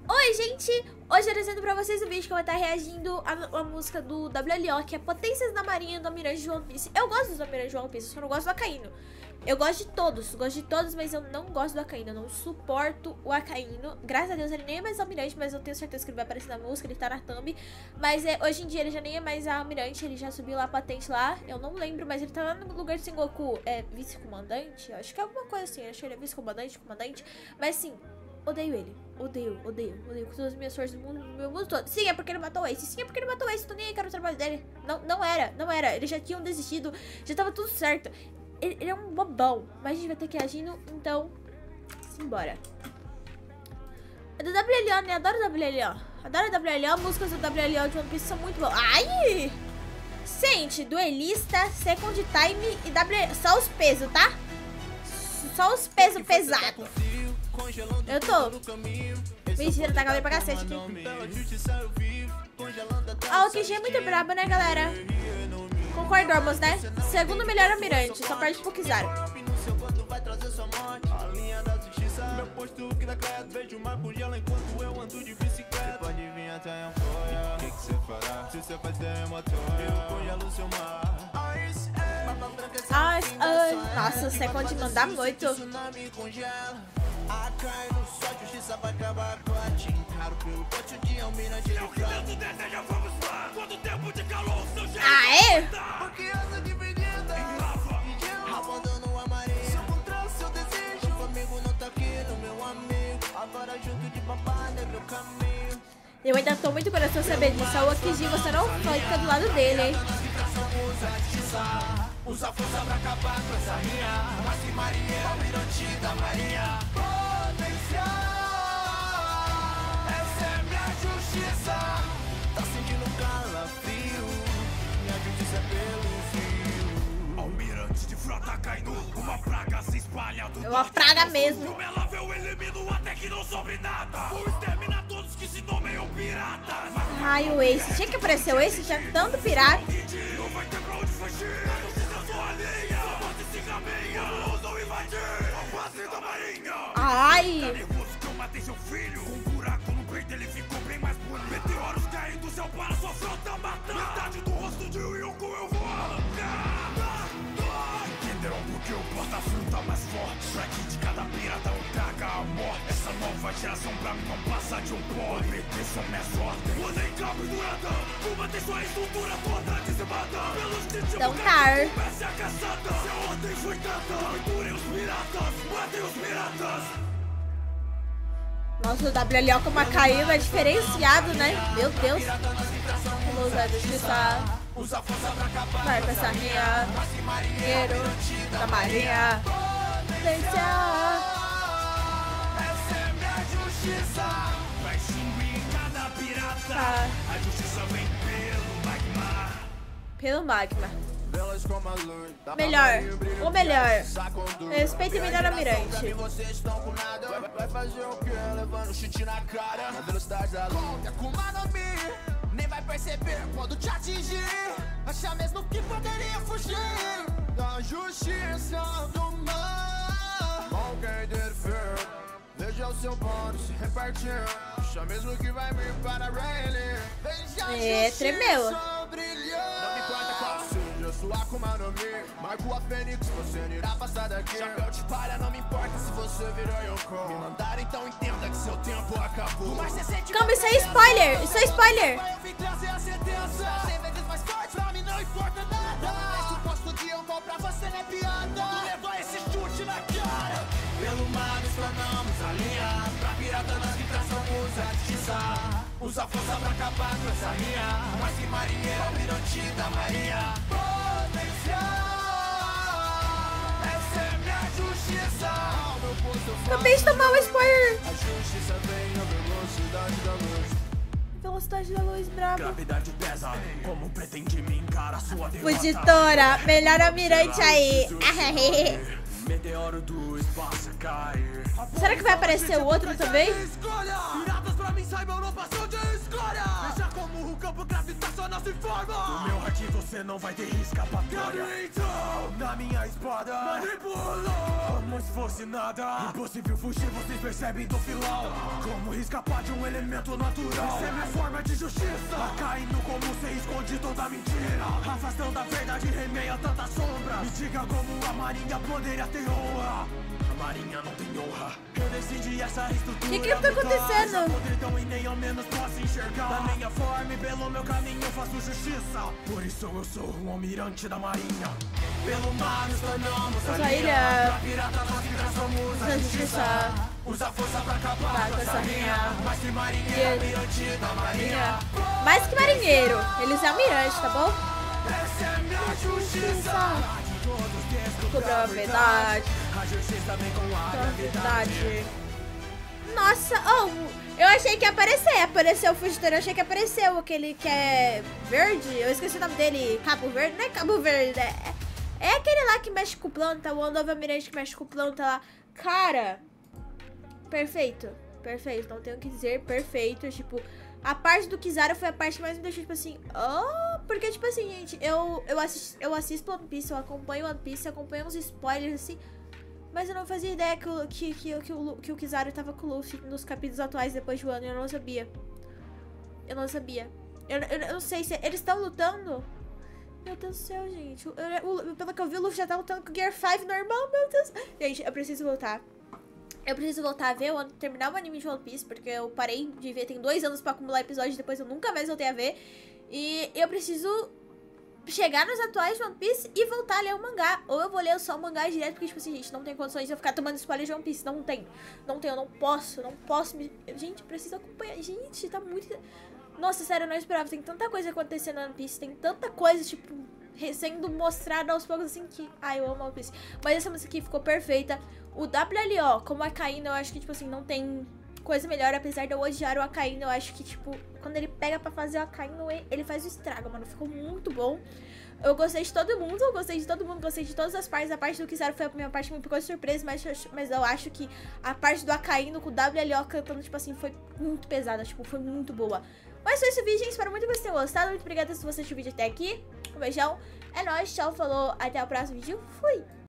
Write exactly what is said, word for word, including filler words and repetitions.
Oi, gente! Hoje eu trazendo pra vocês o vídeo que eu vou estar reagindo à, à música do W L O, que é Potências da Marinha do Almirante de One Piece. Eu gosto dos Almirantes de One Piece, só não gosto do Akainu. Eu gosto de todos, gosto de todos, mas eu não gosto do Akainu. Eu não suporto o Akainu. Graças a Deus ele nem é mais Almirante, mas eu tenho certeza que ele vai aparecer na música, ele tá na thumb. Mas é, hoje em dia ele já nem é mais Almirante, ele já subiu lá a patente lá. Eu não lembro, mas ele tá lá no lugar de Sengoku, é vice-comandante? Acho que é alguma coisa assim, acho que ele é vice-comandante, comandante. Mas sim, odeio ele. Odeio, odeio, odeio com todas as minhas forças do mundo, do meu mundo todo. Sim, é porque ele matou o Ace. Sim, é porque ele matou o Ace. Tô nem aí, cara, o trabalho dele. Não, não era, não era. Eles já tinham desistido. Já tava tudo certo. Ele, ele é um bobão. Mas a gente vai ter que ir agindo, então... Simbora. É do W L O, né? Adoro o W L O. Adoro o W L O. Músicas do W L O de One Piece são muito boas. Ai! Sente, duelista, second time e W L O. Só os pesos, tá? Só os pesos pesados. Eu tô. Mentira, tá calor pra cacete aqui. A Aokiji é muito braba, né, galera? Concordamos, né? Segundo melhor almirante, só perde pro Kizaru. Ai, ai, nossa, o Second manda muito. Acai no sol, justiça vai acabar com a te encaro pelo pote de almirante de frango. Deseja, vamos lá, quando o tempo de calor, seu jeito. Aê! Porque essa dividida abandono a marinha. Se eu encontrar o seu desejo, comigo não tá aqui no meu amigo. Agora junto de babá, negro caminho. Eu ainda tô muito coração saber disso. A Aokiji, você não pode ficar do lado dele, hein? Usa força pra acabar com essa rinha. Mas se marinheiro, almirante da marinha. Potencial, essa é minha justiça. Tá sentindo calafrio, minha justiça é pelo fio. Almirante de frota Akainu, uma praga se espalha do É uma praga mesmo. Ela vê o elimino até que não sobre nada. Vou exterminar todos que se nomeiam piratas. Ai, o Ace. Tinha que aparecer o Ace, tinha tanto pirata. Não vai ter pra onde fugir. Ai! Tá nervoso que eu matei seu filho? Com um buraco no peito ele ficou bem mais bonito. Meteoros caindo do céu para sua frota matar. Metade do rosto de Yonko eu vou arrancar. Entenderam porque o porta-frio tá mais forte. Strike de cada pirata um traga a morte. Essa nova geração pra mim não passa de um pó. Obedeçam minhas ordens. Usem cabo e durada. Combater sua estrutura toda dizimada. Pelos que te Então tá. comece a caçada. Se a ordem foi tanta, capturem os piratas. Matem os piratas. Nossa, o W L O com uma caída é diferenciado, né? Meu Deus. Vamos usar justiça. Vai pra essa rinha. Marinheiro da marinha. Potencial. Essa é minha justiça. Vai extinguir cada pirata. Tá. A justiça vem pelo magma. Pelo magma. Melhor, o melhor. Respeito e melhor almirante. Vocês estão com nada. Vai fazer o que? Levando chute na cara. Na velocidade da luz. Akuma no Mi. Nem vai perceber quando te atingir. Acha mesmo que poderia fugir da justiça do mar. Qualquer interfere. Veja o seu bônus se repartindo. Acha mesmo que vai vir para ele. Veja É, tremeu. Não me importa qual seja sua Akuma no Mi. Marco a Fênix, você não irá passar daqui. Chapéu de palha, não me importa se você virou Yonko. Me mandaram, então entenda que seu tempo acabou. Mas você sente. Calma, isso é spoiler, isso é spoiler. Eu vim trazer a sentença. Cem vezes mais forte, pra mim não importa nada. Esse posto de Yonko pra você não é piada. Quando levar esse chute na cara. Pelo mar explanamos a linha. Pra pirata nas vitração usa a justiça. Usa força pra acabar com essa rinha. Mas que marinheiro, almirante da marinha. Potencial, essa é minha justiça. Acabei de tomar um spoiler. A justiça vem a velocidade da luz. Velocidade da luz, brabo. Gravidade pesa, como pretende me encarar sua derrota. Fugitora, melhor almirante aí. Meteoro do espaço cair. Será que vai aparecer o outro também? Piratas pra mim saibam, não passam de escolha. Veja como o campo gravitacional se forma. O meu haki você você não vai ter escapatória. Então, na minha espada, manipulou como se fosse nada. Impossível fugir, vocês percebem do filão. Como escapar de um elemento natural. Essa é minha forma de justiça. Caindo como você esconde toda mentira. Afastando a verdade, remeia tanta sombra. Me diga como a marinha poderia ter honra. A marinha não tem honra. Eu decidi essa estrutura. Que que tá acontecendo? Podridão e nem ao menos posso enxergar. Da minha forma e pelo meu caminho eu faço justiça. Por isso eu sou um almirante da marinha. Pelo mar nos tornamos a ilha. Pra piratas nós que transformamos a justiça. Usa força pra acabar com essa rinha. Mais que marinheiro, almirante da marinha. Mais que marinheiro, eles é almirante, tá bom? Essa é minha justiça. Cobrar a verdade. A justiça vem com a verdade. Nossa, oh, eu achei que ia aparecer. Apareceu o fugitor, eu achei que apareceu aquele que é verde. Eu esqueci o nome dele. Cabo Verde, não é Cabo Verde, é, é aquele lá que mexe com planta, o novo almirante que mexe com planta lá. Cara, perfeito, perfeito, não tenho o que dizer, perfeito. Tipo, a parte do Kizaru foi a parte que mais me deixou, tipo assim, oh, porque, tipo assim, gente, eu, eu, assisto, eu assisto One Piece, eu acompanho One Piece, eu acompanho uns spoilers, assim, mas eu não fazia ideia que o, que, que, que o, que o Kizaru tava com o Luffy nos capítulos atuais depois de um ano, eu não sabia. Eu não sabia. Eu, eu, eu não sei se eles estão lutando. Meu Deus do céu, gente. Eu, eu, pelo que eu vi, o Luffy já tá lutando com o Gear cinco normal, meu Deus. Gente, eu preciso voltar. Eu preciso voltar a ver, o, terminar o anime de One Piece, porque eu parei de ver, tem dois anos pra acumular episódios, depois eu nunca mais voltei a ver. E eu preciso chegar nos atuais de One Piece e voltar a ler o mangá. Ou eu vou ler só o mangá direto, porque, tipo assim, gente, não tem condições de eu ficar tomando spoiler de One Piece. Não tem. Não tem, eu não posso, não posso me... Gente, preciso acompanhar. Gente, tá muito... Nossa, sério, eu não esperava. Tem tanta coisa acontecendo no One Piece, tem tanta coisa, tipo... sendo mostrada aos poucos, assim, que... Ai, eu amo One Piece. Mas essa música aqui ficou perfeita. O W L O, como a Akainu, eu acho que, tipo assim, não tem coisa melhor. Apesar de eu odiar o Akainu, eu acho que, tipo, quando ele pega pra fazer o Akainu, ele faz o estrago, mano. Ficou muito bom. Eu gostei de todo mundo, eu gostei de todo mundo, gostei de todas as partes. A parte do Kizaru foi a minha parte que me pegou de surpresa, mas, mas eu acho que a parte do Akainu com o W L O cantando, tipo assim, foi muito pesada, tipo, foi muito boa. Mas foi esse vídeo, gente. Espero muito que vocês tenham gostado. Muito obrigada se você assistiu o vídeo até aqui. Um beijão. É nóis, tchau, falou. Até o próximo vídeo. Fui!